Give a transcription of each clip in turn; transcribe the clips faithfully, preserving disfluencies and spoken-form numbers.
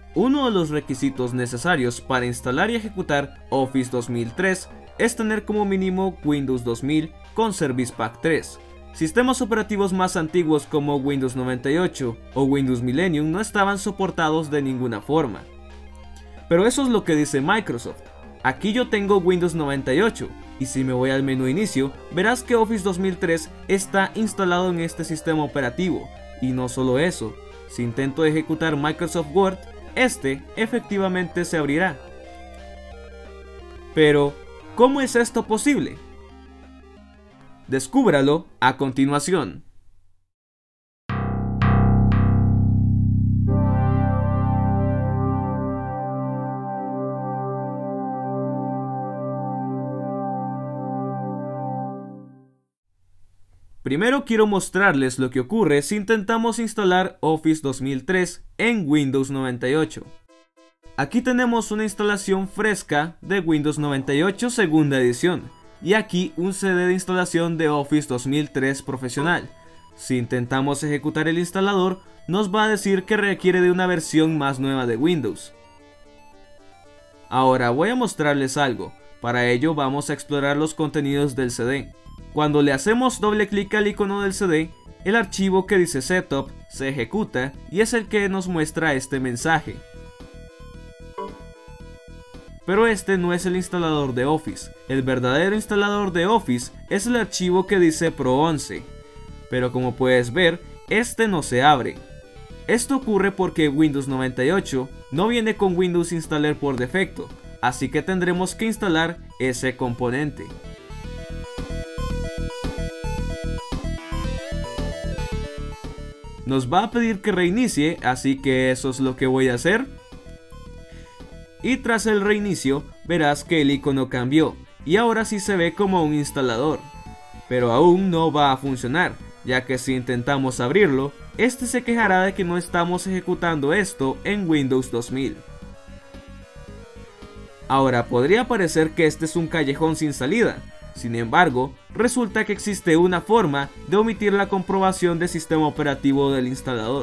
Uno de los requisitos necesarios para instalar y ejecutar Office dos mil tres es tener como mínimo Windows dos mil con Service Pack tres. Sistemas operativos más antiguos como Windows noventa y ocho o Windows Millennium no estaban soportados de ninguna forma. Pero eso es lo que dice Microsoft. Aquí yo tengo Windows noventa y ocho y si me voy al menú inicio verás que Office dos mil tres está instalado en este sistema operativo. Y no solo eso, si intento ejecutar Microsoft Word, este efectivamente se abrirá. Pero, ¿cómo es esto posible? Descúbralo a continuación. Primero quiero mostrarles lo que ocurre si intentamos instalar Office dos mil tres en Windows noventa y ocho. Aquí tenemos una instalación fresca de Windows noventa y ocho segunda edición y aquí un C D de instalación de Office dos mil tres profesional. Si intentamos ejecutar el instalador nos va a decir que requiere de una versión más nueva de Windows. Ahora voy a mostrarles algo, para ello vamos a explorar los contenidos del C D. Cuando le hacemos doble clic al icono del C D, el archivo que dice Setup se ejecuta y es el que nos muestra este mensaje. Pero este no es el instalador de Office, el verdadero instalador de Office es el archivo que dice Pro once. Pero como puedes ver, este no se abre. Esto ocurre porque Windows noventa y ocho no viene con Windows Installer por defecto, así que tendremos que instalar ese componente. Nos va a pedir que reinicie, así que eso es lo que voy a hacer. Y tras el reinicio, verás que el icono cambió, y ahora sí se ve como un instalador. Pero aún no va a funcionar, ya que si intentamos abrirlo, este se quejará de que no estamos ejecutando esto en Windows dos mil. Ahora podría parecer que este es un callejón sin salida. Sin embargo, resulta que existe una forma de omitir la comprobación del sistema operativo del instalador.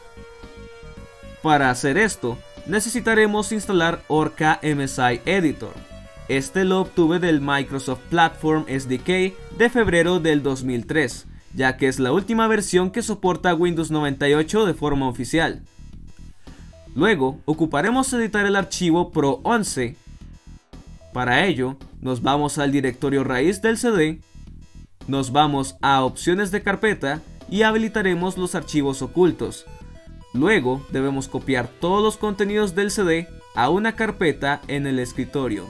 Para hacer esto, necesitaremos instalar Orca M S I Editor. Este lo obtuve del Microsoft Platform S D K de febrero del dos mil tres, ya que es la última versión que soporta Windows noventa y ocho de forma oficial. Luego, ocuparemos editar el archivo Pro once. Para ello, nos vamos al directorio raíz del C D, nos vamos a opciones de carpeta y habilitaremos los archivos ocultos. Luego debemos copiar todos los contenidos del C D a una carpeta en el escritorio.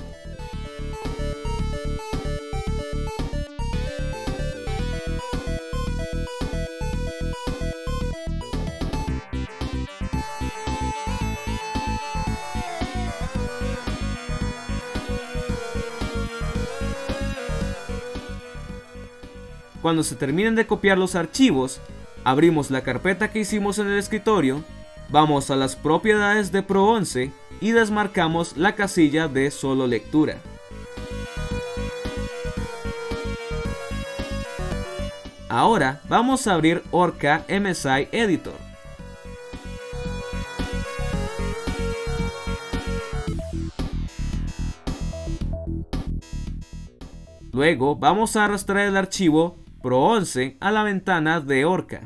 Cuando se terminen de copiar los archivos, abrimos la carpeta que hicimos en el escritorio, vamos a las propiedades de Pro once y desmarcamos la casilla de solo lectura. Ahora vamos a abrir Orca M S I Editor. Luego vamos a arrastrar el archivo Pro once a la ventana de Orca.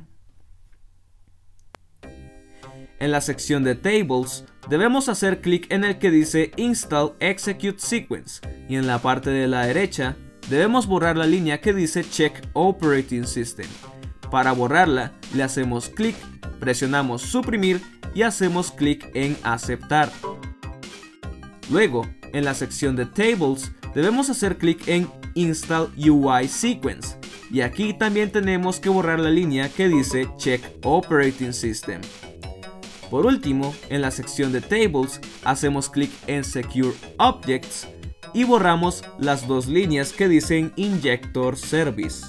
En la sección de Tables debemos hacer clic en el que dice Install Execute Sequence y en la parte de la derecha debemos borrar la línea que dice Check Operating System. Para borrarla le hacemos clic, presionamos suprimir y hacemos clic en aceptar. Luego en la sección de Tables debemos hacer clic en Install U I Sequence y aquí también tenemos que borrar la línea que dice Check Operating System. Por último, en la sección de Tables hacemos clic en Secure Objects y borramos las dos líneas que dicen Injector Service.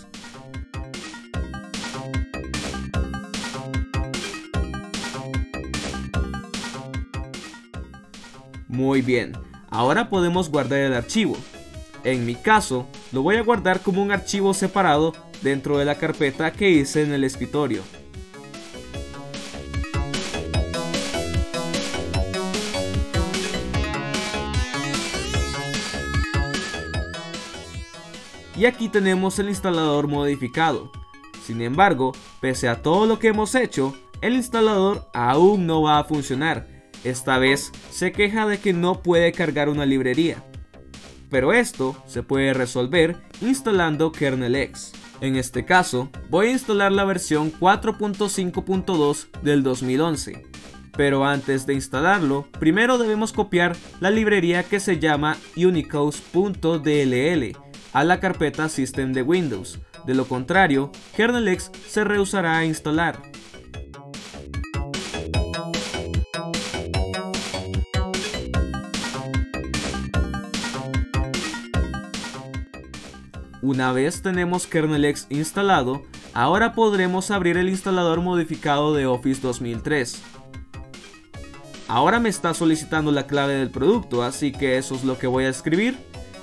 Muy bien, ahora podemos guardar el archivo. En mi caso, lo voy a guardar como un archivo separado dentro de la carpeta que hice en el escritorio. y aquí tenemos el instalador modificado. Sin embargo, pese a todo lo que hemos hecho, el instalador aún no va a funcionar. Esta vez se queja de que no puede cargar una librería. Pero esto se puede resolver instalando KernelX. En este caso, voy a instalar la versión cuatro punto cinco punto dos del dos mil once. Pero antes de instalarlo, primero debemos copiar la librería que se llama unicode punto d l l a la carpeta System de Windows. De lo contrario, KernelX se rehusará a instalar. Una vez tenemos KernelX instalado, ahora podremos abrir el instalador modificado de Office dos mil tres. Ahora me está solicitando la clave del producto, así que eso es lo que voy a escribir.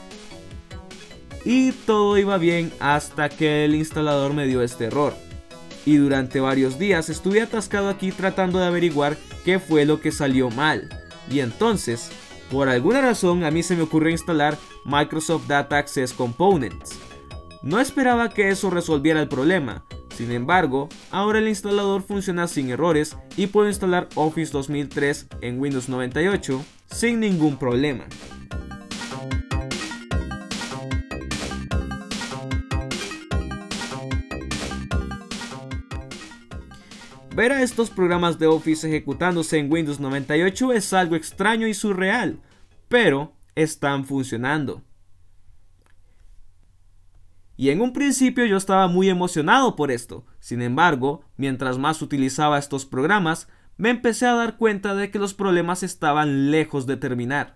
Y todo iba bien hasta que el instalador me dio este error. Y durante varios días estuve atascado aquí tratando de averiguar qué fue lo que salió mal. Y entonces, por alguna razón a mí se me ocurrió instalar Microsoft Data Access Components. No esperaba que eso resolviera el problema. Sin embargo, ahora el instalador funciona sin errores y puedo instalar Office dos mil tres en Windows noventa y ocho sin ningún problema. Ver a estos programas de Office ejecutándose en Windows noventa y ocho es algo extraño y surreal, pero están funcionando. Y en un principio yo estaba muy emocionado por esto. Sin embargo, mientras más utilizaba estos programas, me empecé a dar cuenta de que los problemas estaban lejos de terminar.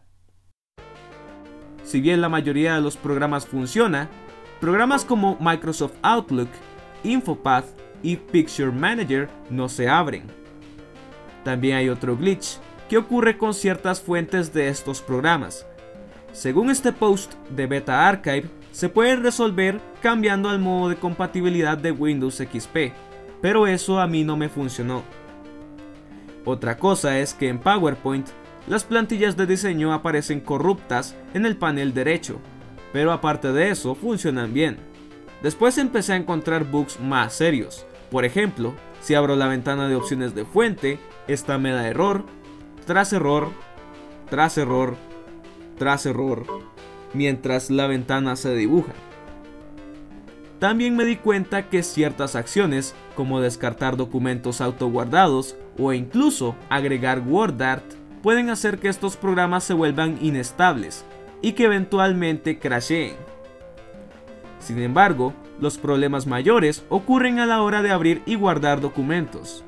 Si bien la mayoría de los programas funciona, programas como Microsoft Outlook, InfoPath y Picture Manager no se abren. También hay otro glitch que ocurre con ciertas fuentes de estos programas. Según este post de Beta Archive, se pueden resolver cambiando al modo de compatibilidad de Windows X P, pero eso a mí no me funcionó. Otra cosa es que en PowerPoint las plantillas de diseño aparecen corruptas en el panel derecho, pero aparte de eso funcionan bien. Después empecé a encontrar bugs más serios. Por ejemplo, si abro la ventana de opciones de fuente, esta me da error, tras error, tras error, tras error, mientras la ventana se dibuja. También me di cuenta que ciertas acciones, como descartar documentos autoguardados o incluso agregar WordArt, pueden hacer que estos programas se vuelvan inestables y que eventualmente crasheen. Sin embargo, los problemas mayores ocurren a la hora de abrir y guardar documentos.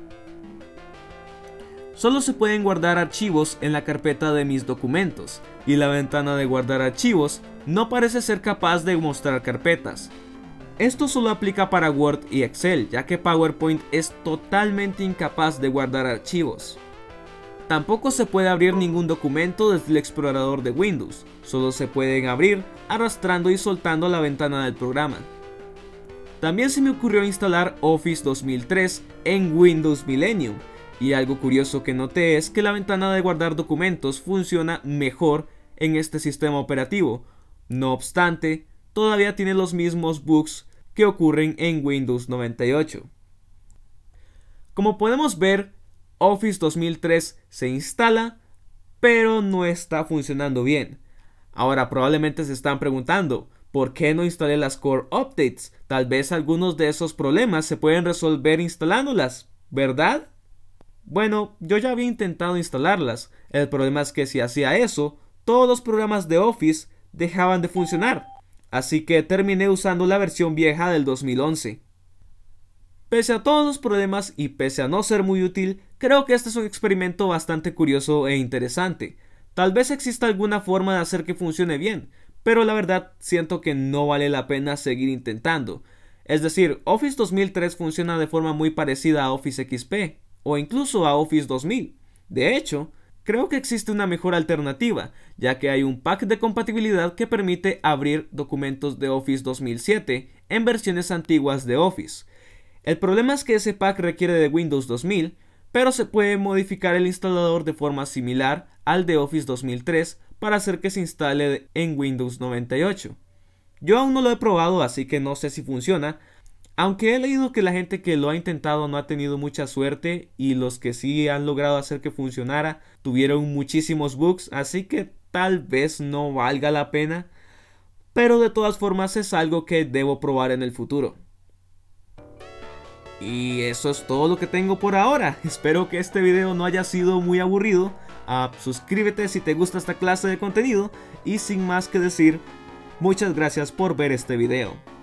Solo se pueden guardar archivos en la carpeta de mis documentos, y la ventana de guardar archivos no parece ser capaz de mostrar carpetas. Esto solo aplica para Word y Excel, ya que PowerPoint es totalmente incapaz de guardar archivos. Tampoco se puede abrir ningún documento desde el explorador de Windows, solo se pueden abrir arrastrando y soltando la ventana del programa. También se me ocurrió instalar Office dos mil tres en Windows Millennium, y algo curioso que noté es que la ventana de guardar documentos funciona mejor en este sistema operativo. No obstante, todavía tiene los mismos bugs que ocurren en Windows noventa y ocho. Como podemos ver, Office dos mil tres se instala, pero no está funcionando bien. Ahora probablemente se están preguntando, ¿por qué no instalé las Core Updates? Tal vez algunos de esos problemas se pueden resolver instalándolas, ¿verdad? Bueno, yo ya había intentado instalarlas. El problema es que si hacía eso, todos los programas de Office dejaban de funcionar. Así que terminé usando la versión vieja del dos mil once. Pese a todos los problemas y pese a no ser muy útil, creo que este es un experimento bastante curioso e interesante. Tal vez exista alguna forma de hacer que funcione bien, pero la verdad siento que no vale la pena seguir intentando. Es decir, Office dos mil tres funciona de forma muy parecida a Office X P, o incluso a Office dos mil. De hecho, creo que existe una mejor alternativa, ya que hay un pack de compatibilidad que permite abrir documentos de Office dos mil siete en versiones antiguas de Office. El problema es que ese pack requiere de Windows dos mil, pero se puede modificar el instalador de forma similar al de Office dos mil tres para hacer que se instale en Windows noventa y ocho. Yo aún no lo he probado, así que no sé si funciona, aunque he leído que la gente que lo ha intentado no ha tenido mucha suerte y los que sí han logrado hacer que funcionara tuvieron muchísimos bugs, así que tal vez no valga la pena, pero de todas formas es algo que debo probar en el futuro. Y eso es todo lo que tengo por ahora. Espero que este video no haya sido muy aburrido. Uh, suscríbete si te gusta esta clase de contenido y sin más que decir, muchas gracias por ver este video.